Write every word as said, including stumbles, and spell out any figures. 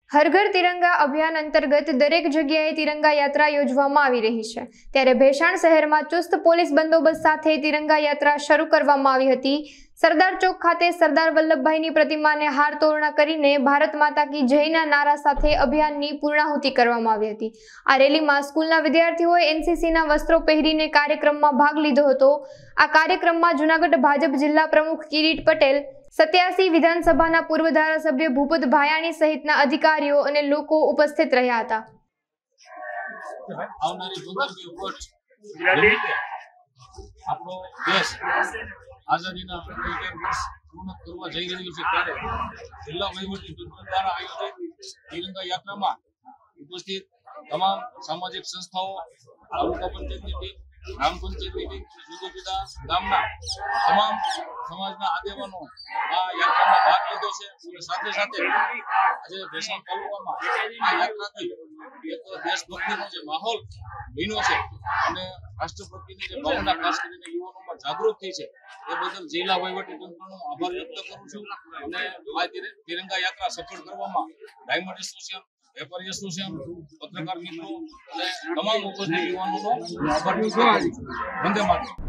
હર ઘર તિરંગા અભિયાન અંતર્ગત દરેક જગ્યાએ તિરંગા યાત્રા યોજવામાં આવી રહી છે। ત્યારે ભેસાણ શહેરમાં ચુસ્ત પોલીસ બંદોબસ્ત સાથે તિરંગા યાત્રા શરૂ કરવામાં આવી હતી। સરદાર ચોક ખાતે સરદાર વલ્લભભાઈની પ્રતિમાને હાર તોરણા કરીને ભારત માતા કી જયના નારા સાથે અભિયાનની પૂર્ણાહુતિ કરવામાં આવી હતી। આ રેલીમાં સ્કૂલના વિદ્યાર્થીઓએ એનસીસીના વસ્ત્રો પહેરીને કાર્યક્રમમાં ભાગ લીધો હતો। આ કાર્યક્રમમાં જૂનાગઢ ભાજપ જિલ્લા પ્રમુખ કિરીટ પટેલ, સત્યાસી વિધાનસભાના પૂર્વ ધારાસભ્ય ભૂપત ભાયાણી સહિતના અધિકારીઓ અને લોકો ઉપસ્થિત રહ્યા હતા। આપણો દેશ આઝાદીના પંચોતેર વર્ષ પૂર્ણ કરવા જઈ રહ્યું છે ત્યારે જિલ્લા વહીવટી તંત્ર દ્વારા આયોજિત તિરંગા યાત્રામાં ઉપસ્થિત તમામ સામાજિક સંસ્થાઓ, તાલુકા પંચાયતની ટીમ, ગ્રામ પંચાયતની ટીમ, જુદા જુદા ગામના તમામ સમાજના આગેવાનો આ યાત્રામાં ભાગ લીધો છે અને સાથે સાથે આજે ભેસાણ તાલુકામાં આ યાત્રાથી એક દેશભક્તિનો જે માહોલ બન્યો છે અને રાષ્ટ્રભક્તિની જે ભાવના ખાસ કરીને યુવાનોમાં જાગૃત થઈ છે એ બદલ જિલ્લા વહીવટી તંત્રનો આભાર વ્યક્ત કરું છું અને આ તિરંગા યાત્રા સફળ કરવામાં ડાયમંડ એસોસિએશન, વેપારી એસોસિએશન, પત્રકાર મિત્રો અને તમામ ઉપસ્થિત યુવાનોનો આભાર વ્યક્ત કરું છું। વંદે માતરમ।